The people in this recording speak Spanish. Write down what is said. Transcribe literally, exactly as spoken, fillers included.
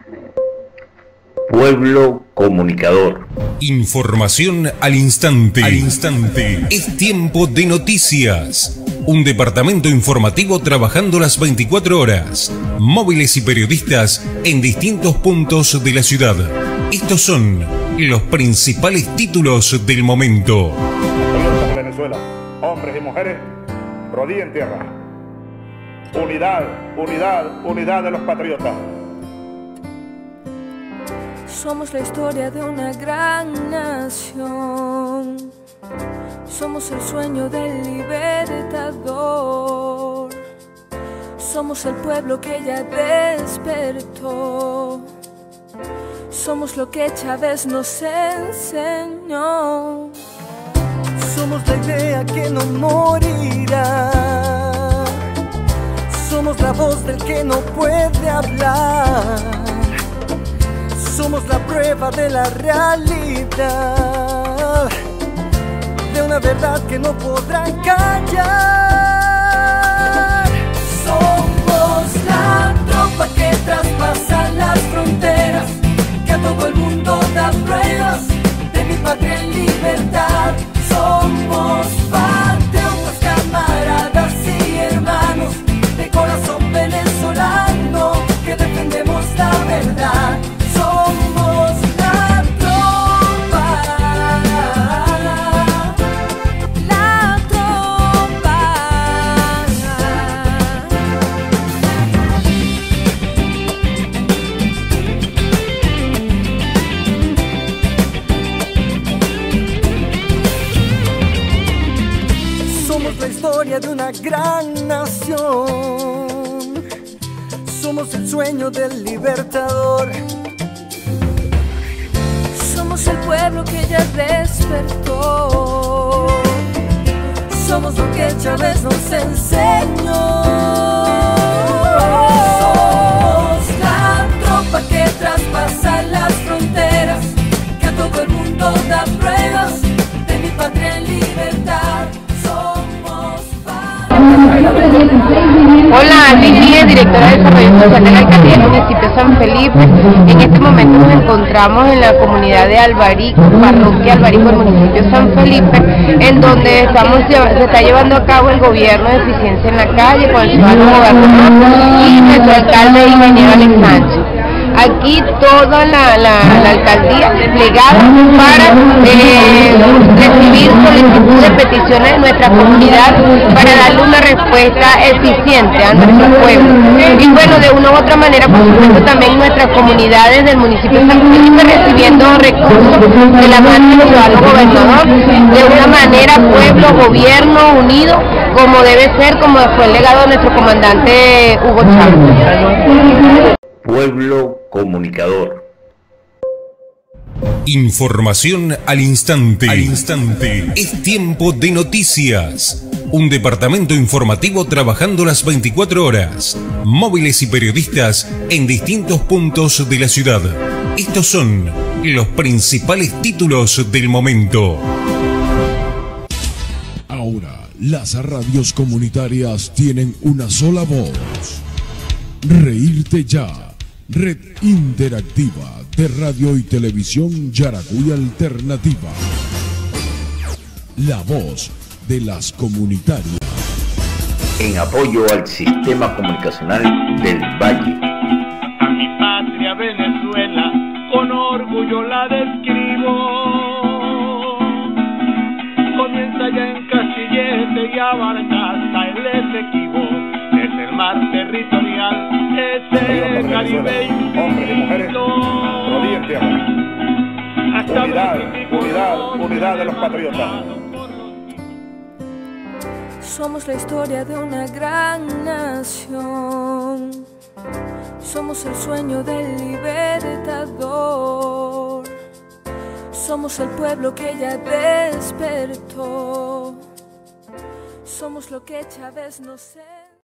Pueblo comunicador. Información al instante. Al instante. Es tiempo de noticias. Un departamento informativo trabajando las veinticuatro horas. Móviles y periodistas en distintos puntos de la ciudad. Estos son los principales títulos del momento. Patriotas de Venezuela, hombres y mujeres, rodilla en tierra. Unidad, unidad, unidad de los patriotas. Somos la historia de una gran nación. Somos el sueño del libertador. Somos el pueblo que ya despertó. Somos lo que Chávez nos enseñó. Somos la idea que no morirá. Somos la voz del que no puede hablar. Somos la prueba de la realidad, de una verdad que no podrán callar. Somos la tropa que traspasa las fronteras, que a todo el mundo da pruebas de mi patria en libertad. Somos patriotas, camaradas y hermanos, de corazón venezolano, que defendemos la verdad. Somos la tropa, la tropa. Somos la historia de una gran nación. Somos el sueño del libertador. Somos el pueblo que ya despertó. Somos lo que Chávez nos enseñó. Somos la tropa que traspasa las fronteras, que a todo el mundo da pruebas de mi patria en libertad. Somos Hola, Lili, directora de Desarrollo Social de la Alcaldía del Municipio de San Felipe. En este momento nos encontramos en la comunidad de Albarico, parroquia Albarico del municipio de San Felipe, en donde estamos, se está llevando a cabo el gobierno de eficiencia en la calle con el ciudadano gobernador y nuestro alcalde, ingeniero Alex Sánchez. Aquí toda la, la, la alcaldía desplegada para eh, recibir solicitud de peticiones de nuestra comunidad para darle una respuesta eficiente a nuestro pueblo. Y bueno, de una u otra manera, por supuesto, también nuestras comunidades del municipio de San Felipe recibiendo recursos de la mano del ciudadano gobernador, de una manera pueblo, gobierno unido, como debe ser, como fue el legado de nuestro comandante Hugo Chávez. Pueblo comunicador. Información al instante. Al instante. Es tiempo de noticias. Un departamento informativo trabajando las veinticuatro horas. Móviles y periodistas en distintos puntos de la ciudad. Estos son los principales títulos del momento. Ahora, las radios comunitarias tienen una sola voz. Reírte Ya. Red interactiva de radio y televisión Yaracuy Alternativa. La voz de las comunitarias. En apoyo al sistema comunicacional del Valle. A mi patria Venezuela, con orgullo la describo. Comienza ya en Castillete y abarca hasta el Esequibo. Desde el mar territorial, ese Caribe hombres y mujeres, rodilla en tierra. Unidad, unidad, unidad de los patriotas. Somos la historia de una gran nación. Somos el sueño del libertador. Somos el pueblo que ya despertó. Somos lo que Chávez nos enseñó.